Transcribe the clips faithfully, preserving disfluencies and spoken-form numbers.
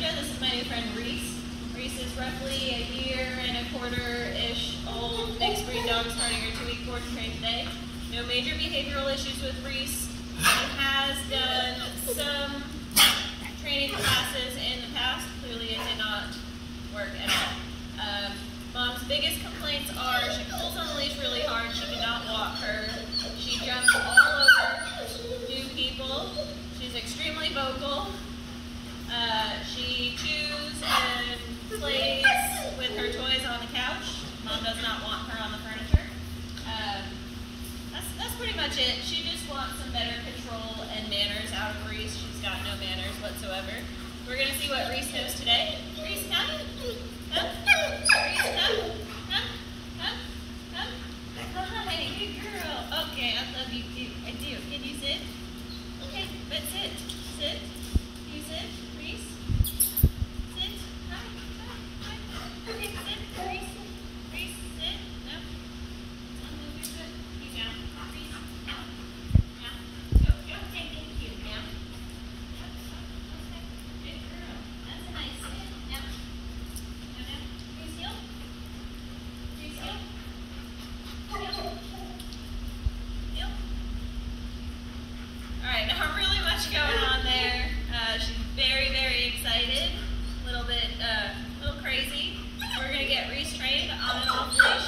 Georgia. This is my new friend Reese. Reese is roughly a year and a quarter-ish old mixed breed dog starting her two-week board train today. No major behavioral issues with Reese. She has done some training classes in the past. Clearly it did not work at all. Um, Mom's biggest complaints are she pulls on the leash really hard. She cannot walk her. She jumps all over new people. She's extremely vocal. Uh, she chews and plays with her toys on the couch. Mom does not want her on the furniture. Um, that's, that's pretty much it. She just wants some better control and manners out of Reese. She's got no manners whatsoever. We're going to see what Reese knows today. Reese, come. Come. Reese, come. Come. Come. Come. Hi, good girl. Okay, I love you too. I do. Can you sit? Okay, but sit. Sit. Can you sit? Reese? Sit. Hi. Hi. Hi. Okay, sit. Reese. Reese, sit. No. Don't move your foot. You down. Reese. Down. Down. Go. Go. Okay, thank you. Down. Okay. Good girl. That's a nice sit. Down. Down, down. Reese, heel. Reese, heel. Heel. Heel. Alright, not really much going on there. Uh, she's very, very excited. A little bit, uh, a little crazy. We're going to get Reese trained on and off leash.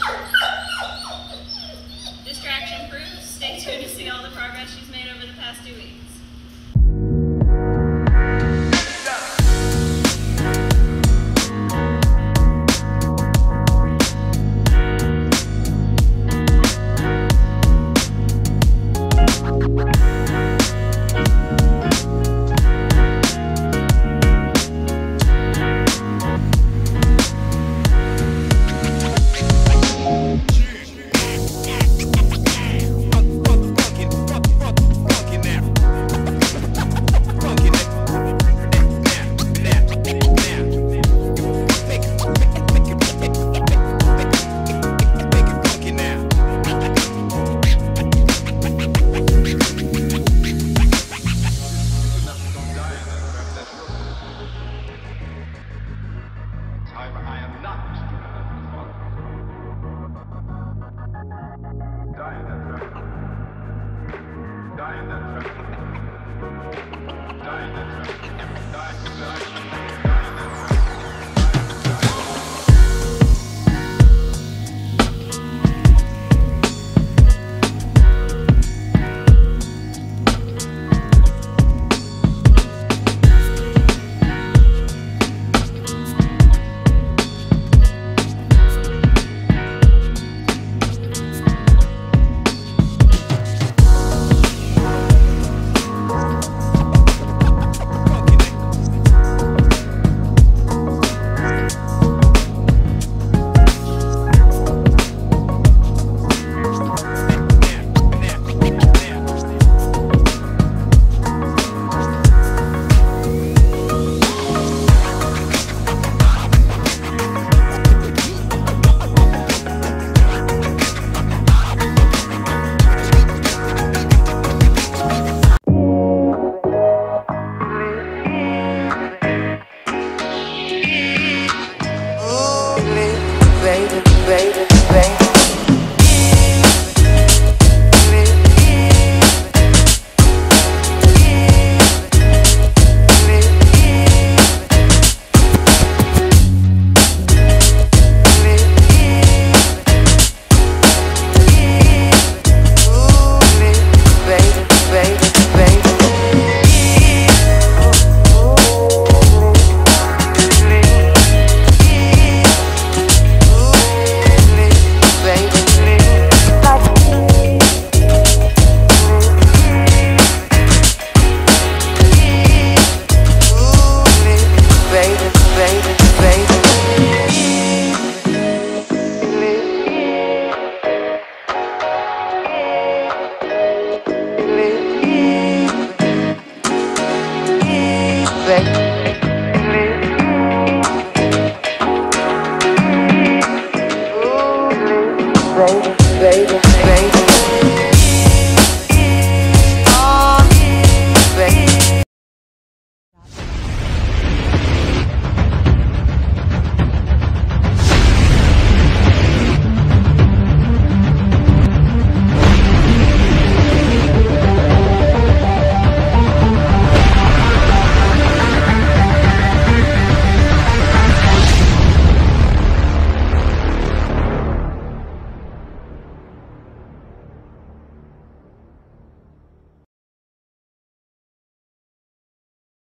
Distraction proof. Stay tuned to see all the progress she's made over the past two weeks. baby, baby.